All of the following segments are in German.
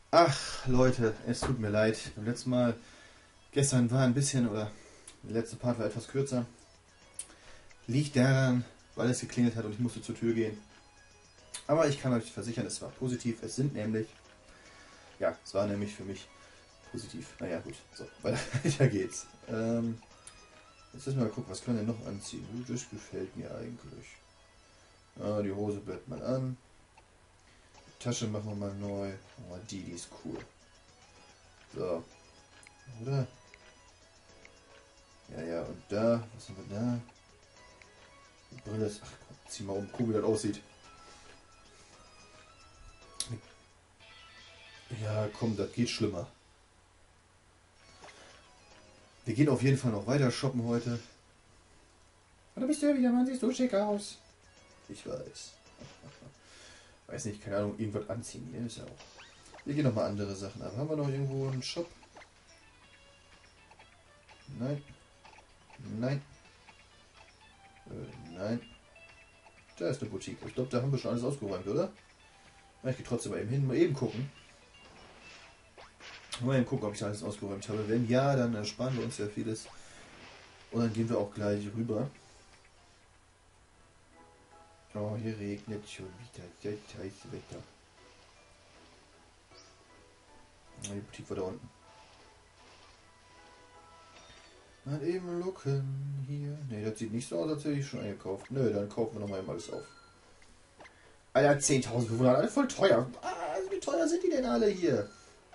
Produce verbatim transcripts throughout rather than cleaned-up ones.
Ach, Leute, es tut mir leid. Beim letzten Mal, gestern war ein bisschen, oder der letzte Part war etwas kürzer. Liegt daran, weil es geklingelt hat und ich musste zur Tür gehen. Aber ich kann euch versichern, es war positiv. Es sind nämlich, ja, es war nämlich für mich positiv. Naja, gut, so, weiter geht's. Ähm, jetzt müssen wir mal gucken, was können wir denn noch anziehen? Das gefällt mir eigentlich. Ah, die Hose bleibt mal an. Die Tasche machen wir mal neu. Oh, die, die ist cool. So, oder? Ja, ja, und da, was haben wir da? Die Brille ist, ach komm, zieh mal um, guck wie das aussieht. Ja, komm, das geht schlimmer. Wir gehen auf jeden Fall noch weiter shoppen heute. Und da bist du ja wieder, Mann, siehst so schick aus. Ich weiß. Weiß nicht, keine Ahnung, irgendwas anziehen. Ja, ist ja auch. Wir gehen noch mal andere Sachen an. Haben wir noch irgendwo einen Shop? Nein. Nein. Äh, nein. Da ist eine Boutique. Ich glaube, da haben wir schon alles ausgeräumt, oder? Ich gehe trotzdem mal eben hin, mal eben gucken. Mal eben gucken, ob ich alles ausgeräumt habe. Wenn ja, dann ersparen wir uns ja vieles. Und dann gehen wir auch gleich rüber. Oh, hier regnet schon wieder. Das heiße Wetter. Die Boutique war da unten. Mal eben gucken hier. Ne, das sieht nicht so aus, als hätte ich schon eingekauft. Nö, dann kaufen wir nochmal eben alles auf. Alter, zehntausend Bewohner, alle voll teuer. Ah, wie teuer sind die denn alle hier?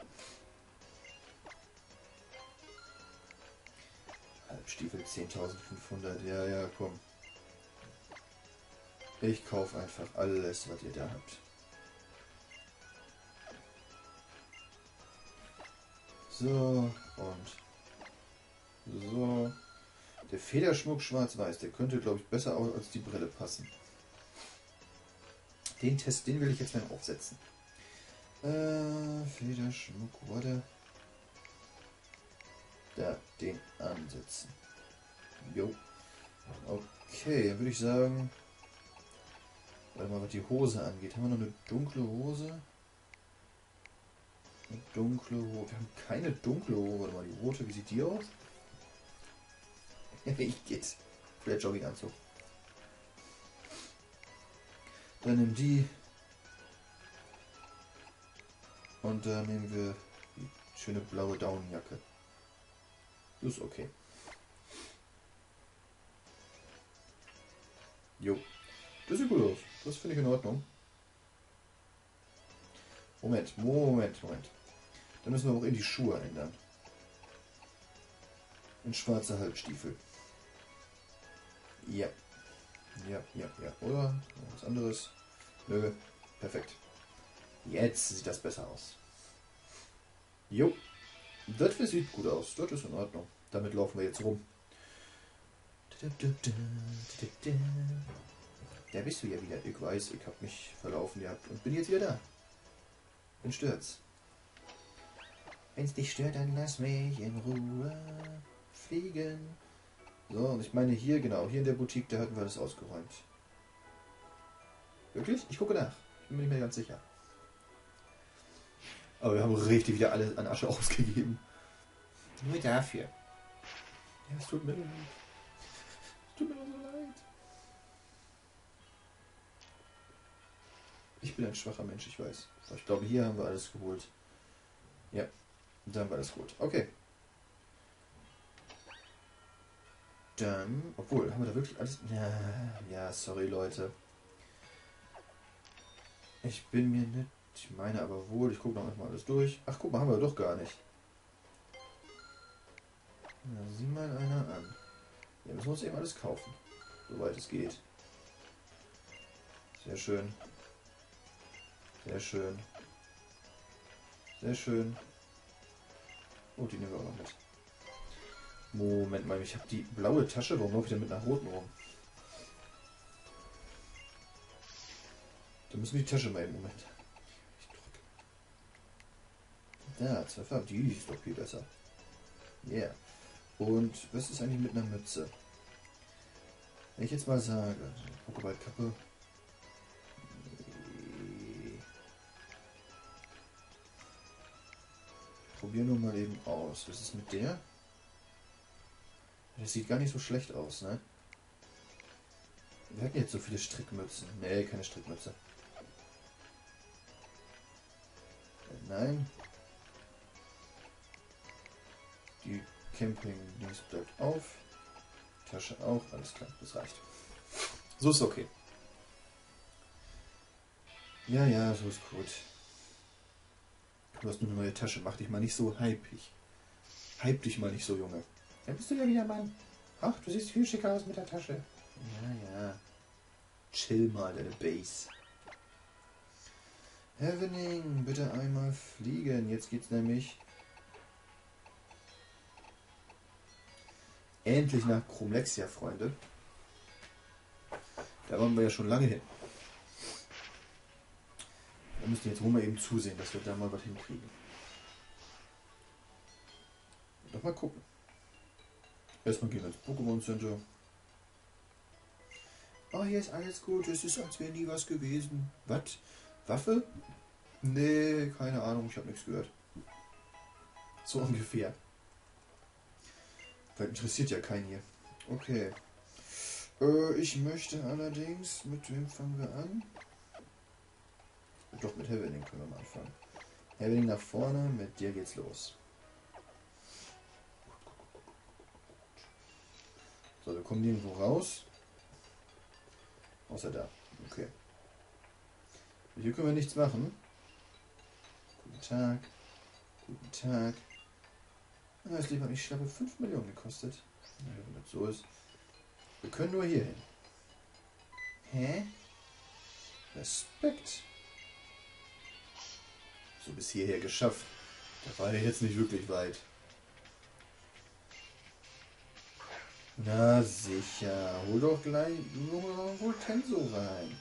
Halbstiefel zehntausendfünfhundert. Ja, ja, komm. Ich kaufe einfach alles, was ihr da habt. So, und so. Der Federschmuck schwarz-weiß, der könnte, glaube ich, besser aus als die Brille passen. Den Test, den will ich jetzt mal aufsetzen. Äh, Federschmuck, warte. Da, den ansetzen. Jo. Okay, dann würde ich sagen, warte mal, was die Hose angeht. Haben wir noch eine dunkle Hose? Eine dunkle Hose. Wir haben keine dunkle Hose. Warte mal, die rote, wie sieht die aus? Ich geht's. Vielleicht Jogginganzug. Dann nehmen die. Und dann nehmen wir die schöne blaue Daunenjacke. Das ist okay. Jo. Das sieht gut aus. Das finde ich in Ordnung. Moment, Moment, Moment. Dann müssen wir auch in die Schuhe ändern. In schwarze Halbstiefel. Ja. Ja, ja, ja. Oder? Was anderes? Nö. Perfekt. Jetzt sieht das besser aus. Jo. Das sieht gut aus. Das ist in Ordnung. Damit laufen wir jetzt rum. Da bist du ja wieder. Ich weiß, ich habe mich verlaufen gehabt und bin jetzt wieder da. Bin stört's. Wenn's dich stört, dann lass mich in Ruhe fliegen. So, und ich meine hier, genau, hier in der Boutique, da hatten wir das ausgeräumt. Wirklich? Ich gucke nach. Ich bin mir nicht mehr ganz sicher. Aber wir haben richtig wieder alles an Asche ausgegeben. Nur dafür. Ja, es tut mir leid. Es tut mir so leid. Ich bin ein schwacher Mensch, ich weiß. Aber ich glaube, hier haben wir alles geholt. Ja, da haben wir alles geholt. Okay. Dann, obwohl, haben wir da wirklich alles... Ja, ja, sorry, Leute. Ich bin mir nicht... Ich meine aber wohl, ich gucke noch mal alles durch. Ach, guck mal, haben wir doch gar nicht. Na, sieh mal einer an. Ja, müssen wir uns eben alles kaufen. Soweit es geht. Sehr schön. Sehr schön. Sehr schön. Oh, die nehmen wir auch noch mit. Moment mal, ich habe die blaue Tasche. Warum laufe ich denn mit einer roten rum? Da müssen wir die Tasche mal im Moment. Da, zwei Farben. Die ist doch viel besser. Ja. Yeah. Und was ist eigentlich mit einer Mütze? Wenn ich jetzt mal sage, Pokéball-Kappe. probiere nur mal eben aus. Was ist mit der? Das sieht gar nicht so schlecht aus, ne? Wir hatten jetzt so viele Strickmützen. Nee, keine Strickmütze. Nein. Die Camping-Dings bleibt auf. Tasche auch. Alles klar, das reicht. So ist okay. Ja, ja, so ist gut. Du hast nur eine neue Tasche. Mach dich mal nicht so hypig. Hype dich mal nicht so, Junge. Ja, bist du ja wieder, Mann. Ach, du siehst viel schicker aus mit der Tasche. Ja, ja. Chill mal, deine Base. Heavening, bitte einmal fliegen. Jetzt geht's nämlich endlich nach Chromlexia, Freunde. Da waren wir ja schon lange hin. Wir müssen jetzt wohl mal eben zusehen, dass wir da mal was hinkriegen. Doch mal gucken. Erstmal gehen wir ins Pokémon Center. Oh, hier ist alles gut. Es ist, als wäre nie was gewesen. Was? Waffe? Nee, keine Ahnung. Ich habe nichts gehört. So ungefähr. Weil interessiert ja keinen hier. Okay. Äh, ich möchte allerdings... Mit wem fangen wir an? Doch, mit Heavening können wir mal anfangen. Heavening nach vorne. Mit dir geht's los. So, wir kommen nirgendwo raus. Außer da. Okay. Hier können wir nichts machen. Guten Tag. Guten Tag. Das Leben hat mich schlappe fünf Millionen gekostet. Ja, wenn das so ist. Wir können nur hier hin. Hä? Respekt. So bis hierher geschafft. Da war er jetzt nicht wirklich weit. Na sicher, hol doch gleich nur wohl Tenso rein.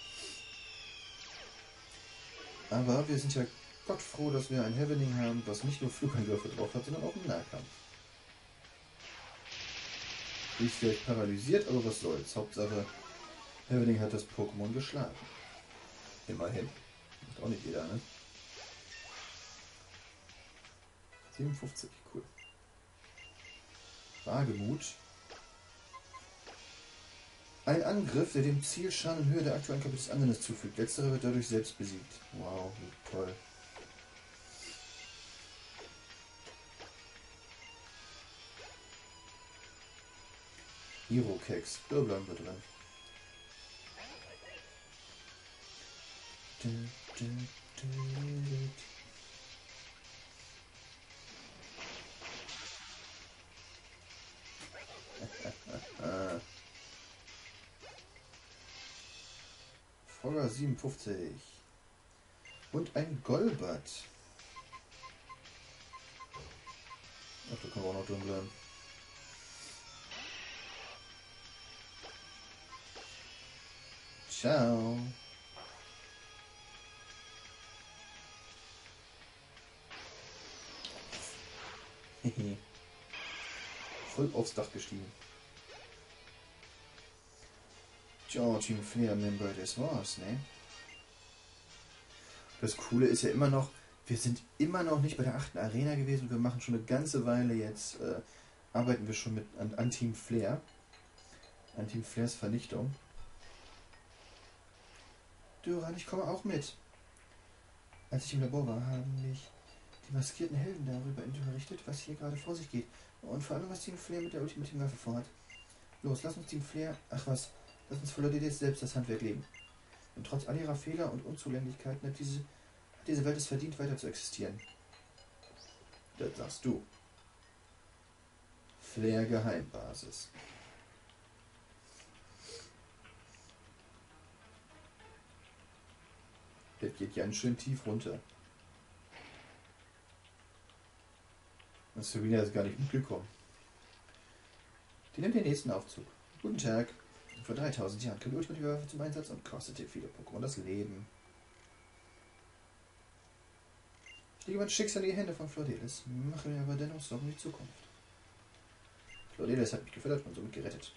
Aber wir sind ja Gott froh, dass wir ein Heavening haben, was nicht nur Flugangriffe drauf hat, sondern auch einen Nahkampf. Ich vielleicht paralysiert, aber was soll's. Hauptsache, Heavening hat das Pokémon geschlagen. Immerhin. Macht auch nicht jeder, ne? siebenundfünfzig, cool. Wagemut. Ein Angriff, der dem Ziel Schaden in Höhe der aktuellen Kapitel des Anwenders zufügt. Letzterer wird dadurch selbst besiegt. Wow, wie toll. Hero-Keks. Da bleiben wir drin. Du, du, du, du. Frogger siebenundfünfzig. Und ein Golbat. Ach, da können wir auch noch drin bleiben. Ciao. Voll aufs Dach gestiegen. Tja, Team Flair Member, das war's, ne? Das Coole ist ja immer noch, wir sind immer noch nicht bei der achten Arena gewesen. Wir machen schon eine ganze Weile jetzt, äh, arbeiten wir schon mit an, an Team Flair. An Team Flairs Vernichtung. Duran, ich komme auch mit. Als ich im Labor war, haben mich die maskierten Helden darüber unterrichtet, was hier gerade vor sich geht. Und vor allem, was Team Flair mit der ultimativen Waffe vorhat. Los, lass uns Team Flair... Ach was, lass uns Fleur de Lis selbst das Handwerk legen. Und trotz all ihrer Fehler und Unzulänglichkeiten hat diese, hat diese Welt es verdient, weiter zu existieren. Das sagst du. Flair Geheimbasis. Das geht ganz schön tief runter. Und Serena ist gar nicht mitgekommen. Die nimmt den nächsten Aufzug. Guten Tag. Vor dreitausend Jahren kam die ultimative Waffe zum Einsatz und kostete viele Pokémon das Leben. Ich lege mein Schicksal in die Hände von Fleur de Lis, mache mir aber dennoch Sorgen um die Zukunft. Fleur de Lis hat mich gefördert und somit gerettet.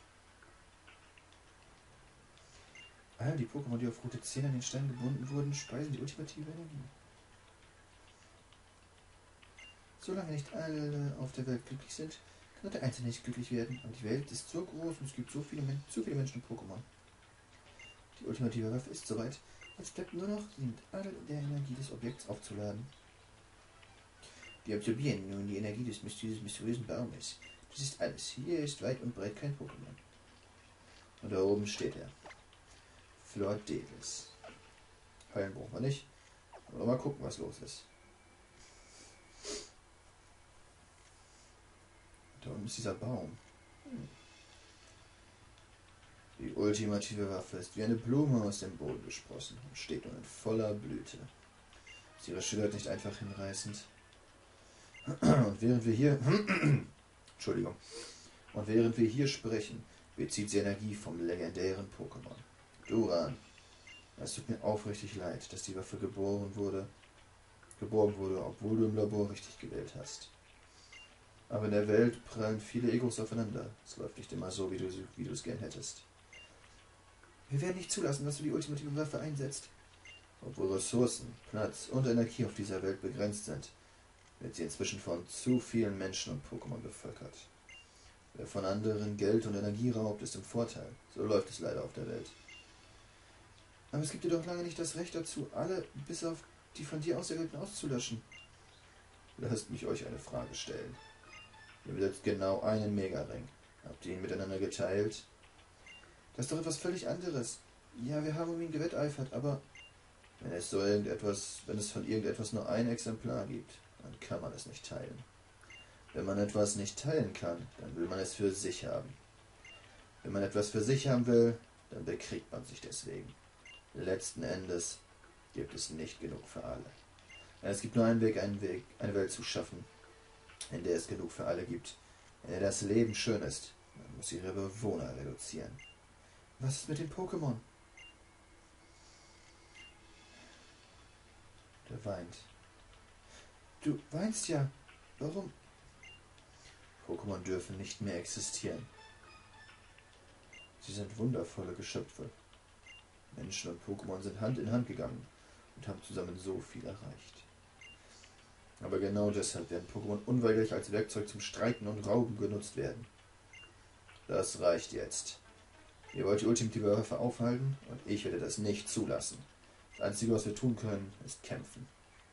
All die Pokémon, die auf Route zehn an den Stein gebunden wurden, speisen die ultimative Energie. Solange nicht alle auf der Welt glücklich sind, kann auch der Einzelne nicht glücklich werden. Und die Welt ist so groß und es gibt so viele, Men so viele Menschen und Pokémon. Die ultimative Waffe ist soweit. Jetzt bleibt nur noch, sie mit all der Energie des Objekts aufzuladen. Wir absorbieren nun die Energie des mysteriösen Baumes. Das ist alles. Hier ist weit und breit kein Pokémon. Und da oben steht er. Flordelis. Heilen brauchen wir nicht. Aber mal gucken, was los ist. Da unten ist dieser Baum. Hm. Die ultimative Waffe ist wie eine Blume aus dem Boden gesprossen und steht nun in voller Blüte. Sie schillert nicht einfach hinreißend. Und während wir hier... Entschuldigung. Und während wir hier sprechen, bezieht sie Energie vom legendären Pokémon. Duran. Es tut mir aufrichtig leid, dass die Waffe geboren wurde, geborgen wurde, obwohl du im Labor richtig gewählt hast. Aber in der Welt prallen viele Egos aufeinander. Es läuft nicht immer so, wie du, wie du es gern hättest. Wir werden nicht zulassen, dass du die ultimative Waffe einsetzt. Obwohl Ressourcen, Platz und Energie auf dieser Welt begrenzt sind, wird sie inzwischen von zu vielen Menschen und Pokémon bevölkert. Wer von anderen Geld und Energie raubt, ist im Vorteil. So läuft es leider auf der Welt. Aber es gibt dir doch lange nicht das Recht dazu, alle bis auf die von dir Auserwählten auszulöschen. Lasst mich euch eine Frage stellen. Ihr besitzt genau einen Mega-Ring. Habt ihr ihn miteinander geteilt? Das ist doch etwas völlig anderes. Ja, wir haben um ihn gewetteifert, aber wenn es so irgendetwas, wenn es von irgendetwas nur ein Exemplar gibt, dann kann man es nicht teilen. Wenn man etwas nicht teilen kann, dann will man es für sich haben. Wenn man etwas für sich haben will, dann bekriegt man sich deswegen. Letzten Endes gibt es nicht genug für alle. Es gibt nur einen Weg, einen Weg, eine Welt zu schaffen, in der es genug für alle gibt, in der das Leben schön ist. Man muss ihre Bewohner reduzieren. Was ist mit den Pokémon? Der weint. Du weinst ja. Warum? Pokémon dürfen nicht mehr existieren. Sie sind wundervolle Geschöpfe. Menschen und Pokémon sind Hand in Hand gegangen und haben zusammen so viel erreicht. Aber genau deshalb werden Pokémon unweigerlich als Werkzeug zum Streiten und Rauben genutzt werden. Das reicht jetzt. Ihr wollt die ultimative Waffe aufhalten und ich werde das nicht zulassen. Das Einzige, was wir tun können, ist kämpfen.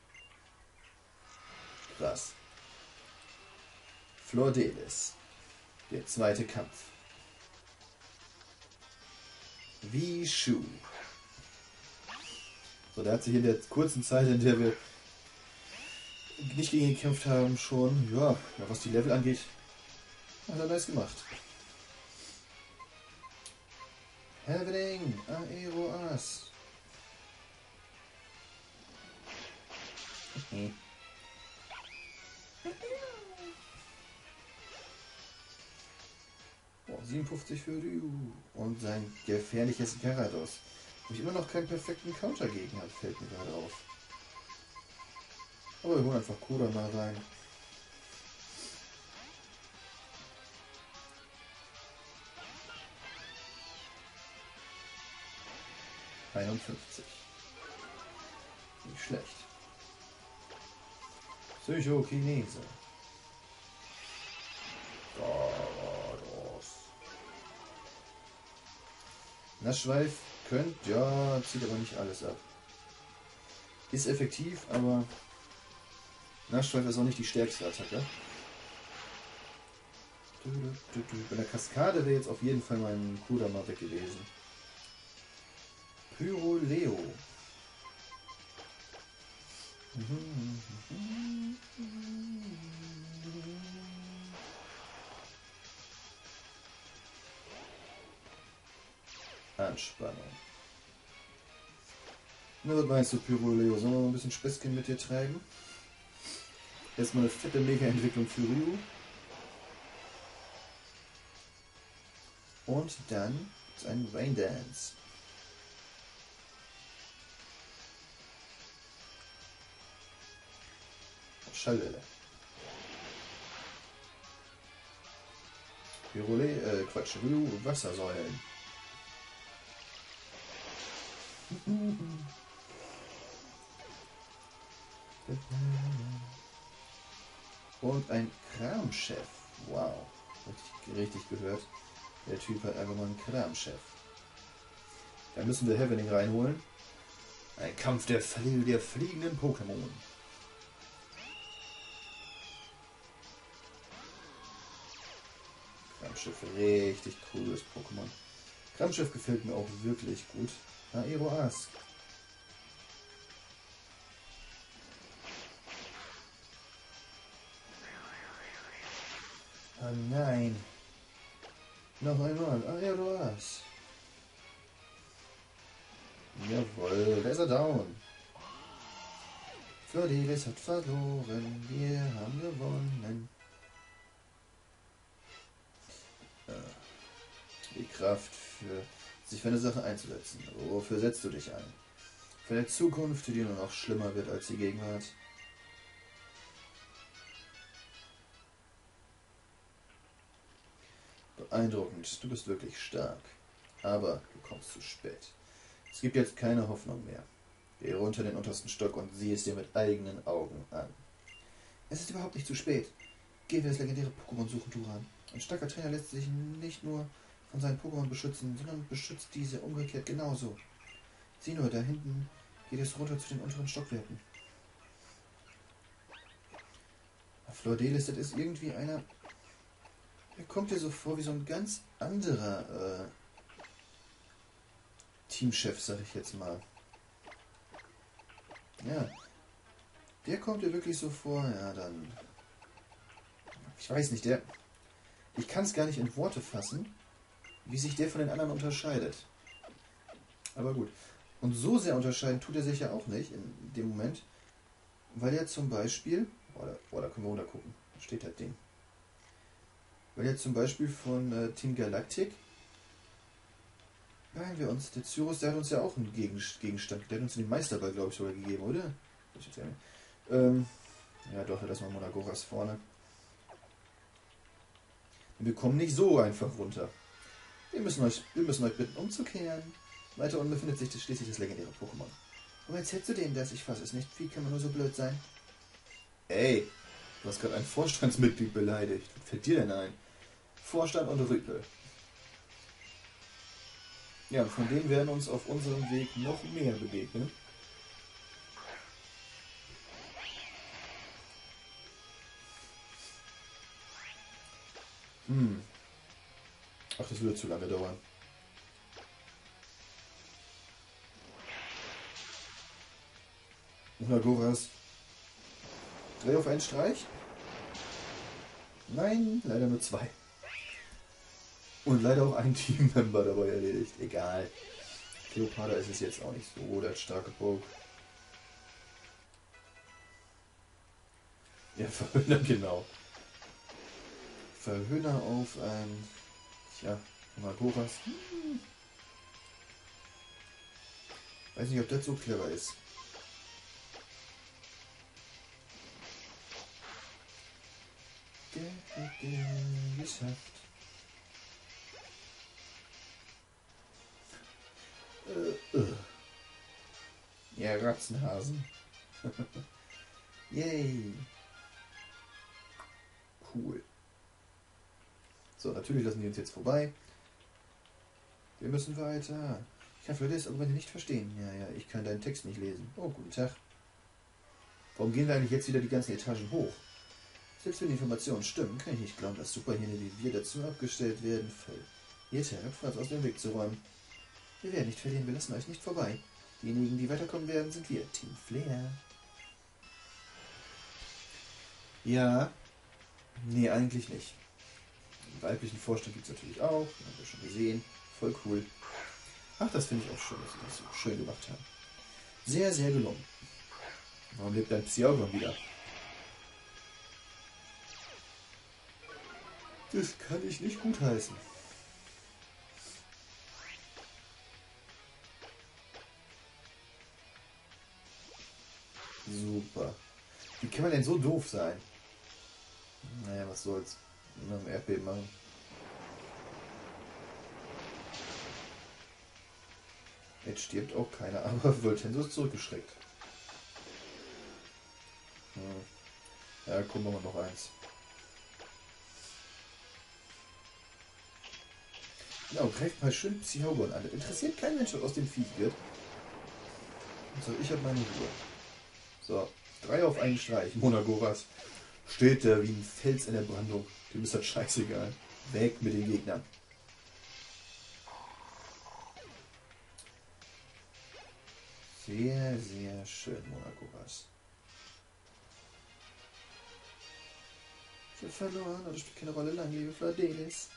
Krass. Flordelis. Der zweite Kampf. Wishu. So, der hat sich in der kurzen Zeit, in der wir nicht gegen ihn gekämpft haben, schon, ja, was die Level angeht, hat er nice gemacht. Happening, Aeroas. Okay. Oh, siebenundfünfzig für Ryu. Und sein gefährliches Gyarados. Wo ich immer noch keinen perfekten Counter gegen habe, fällt mir gerade auf. Aber wir holen einfach Koda mal rein. einundfünfzig. Nicht schlecht. Psychokinese. Nassschweif könnt, ja, zieht aber nicht alles ab. Ist effektiv, aber Nassschweif ist auch nicht die stärkste Attacke. Bei der Kaskade wäre jetzt auf jeden Fall mein Kurama weg gewesen. Pyroleo. Anspannung. Na, was meinst du, Pyroleo? Sollen wir mal ein bisschen Späßchen mit dir treiben? Erstmal eine fette Mega-Entwicklung für Ryu. Und dann ein Rain Dance. Schallwelle. Pyrole, äh, Quatsch, Ryu, Wassersäulen. Und ein Kramchef. Wow. Richtig, richtig gehört. Der Typ hat einfach mal einen Kramchef. Da müssen wir Heavening reinholen. Ein Kampf der, Flie der fliegenden Pokémon. Kramchef, richtig cooles Pokémon. Kramchef gefällt mir auch wirklich gut. Aeroask. Oh nein. Noch einmal. Aeroask. Jawohl, da ist er down. Flordelis hat verloren. Wir haben gewonnen. Die Kraft, für sich für eine Sache einzusetzen. Wofür setzt du dich ein? Für eine Zukunft, die nur noch schlimmer wird als die Gegenwart. Beeindruckend, du bist wirklich stark. Aber du kommst zu spät. Es gibt jetzt keine Hoffnung mehr. Geh runter den untersten Stock und sieh es dir mit eigenen Augen an. Es ist überhaupt nicht zu spät. Gehen wir das legendäre Pokémon suchen, Turan. Ein starker Trainer lässt sich nicht nur von seinen Pokémon beschützen, sondern beschützt diese umgekehrt genauso. Sieh nur, da hinten geht es runter zu den unteren Stockwerken. Flordelis, das ist irgendwie einer... Er kommt dir so vor wie so ein ganz anderer äh, Teamchef, sag ich jetzt mal. Ja. Der kommt dir wirklich so vor, ja dann... Ich weiß nicht, der... Ich kann es gar nicht in Worte fassen, wie sich der von den anderen unterscheidet. Aber gut. Und so sehr unterscheiden tut er sich ja auch nicht in dem Moment, weil er zum Beispiel... Oh, da, oh, da können wir runter gucken. Da steht das Ding. Weil er zum Beispiel von äh, Team Galactic... Nein, wir uns... Der Cyrus, der hat uns ja auch einen Gegenstand. Der hat uns den Meisterball, glaube ich, sogar gegeben, oder? Ähm, ja, doch, lass mal Monagoras vorne. Wir kommen nicht so einfach runter. Wir müssen euch, wir müssen euch bitten, umzukehren. Weiter unten befindet sich schließlich das legendäre Pokémon. Warum erzählst du denen das? Ich fasse es nicht. Wie kann man nur so blöd sein? Ey, du hast gerade ein Vorstandsmitglied beleidigt. Was fällt dir denn ein? Vorstand und Rüpel. Ja, und von denen werden uns auf unserem Weg noch mehr begegnen. Hm. Ach, das würde zu lange dauern. Monagoras. Drei auf einen Streich? Nein, leider nur zwei. Und leider auch ein Teammember dabei erledigt. Egal. Cleopatra ist es jetzt auch nicht so der starke Poke. Ja, Verhöhner, genau. Verhöhner auf ein... Tja, Monagoras. Hm. Weiß nicht, ob das so clever ist. Geschafft. Äh, äh. Ja, Ratzenhasen. Yay. Cool. So, natürlich lassen die uns jetzt vorbei. Wir müssen weiter. Ich kann für das Argumente nicht verstehen. Ja, ja, ich kann deinen Text nicht lesen. Oh, guten Tag. Warum gehen wir eigentlich jetzt wieder die ganzen Etagen hoch? Selbst wenn die Informationen stimmen, kann ich nicht glauben, dass Superhirne wie wir dazu abgestellt werden, ihr Terrapfratz aus dem Weg zu räumen. Wir werden nicht verlieren, wir lassen euch nicht vorbei. Diejenigen, die weiterkommen werden, sind wir, Team Flair. Ja, nee, eigentlich nicht. Den weiblichen Vorstand gibt es natürlich auch, den haben wir schon gesehen. Voll cool. Ach, das finde ich auch schön, dass sie das so schön gemacht haben. Sehr, sehr gelungen. Warum lebt dein Psyaugon wieder? Das kann ich nicht gutheißen. Super. Wie kann man denn so doof sein? Naja, was soll's. Immer ein Erdbeben machen. Jetzt stirbt auch keiner, aber Voltenso ist zurückgeschreckt. Hm. Ja, gucken wir mal noch eins. Genau, greift mal schön Psychogon an. Das interessiert kein Mensch, was aus dem Viech wird. So, ich habe meine Ruhe. So, drei auf einen Streich. Monagoras steht da wie ein Fels in der Brandung. Dem ist das scheißegal. Weg mit den Gegnern. Sehr, sehr schön, Monagoras. Ich habe verloren, aber das spielt keine Rolle lang, liebe Flordelis.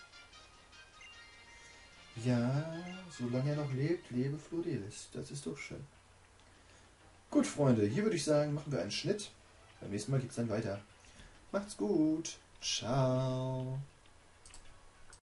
Ja, solange er noch lebt, lebe Flordelis. Das ist doch schön. Gut, Freunde, hier würde ich sagen, machen wir einen Schnitt. Beim nächsten Mal geht es dann weiter. Macht's gut. Ciao.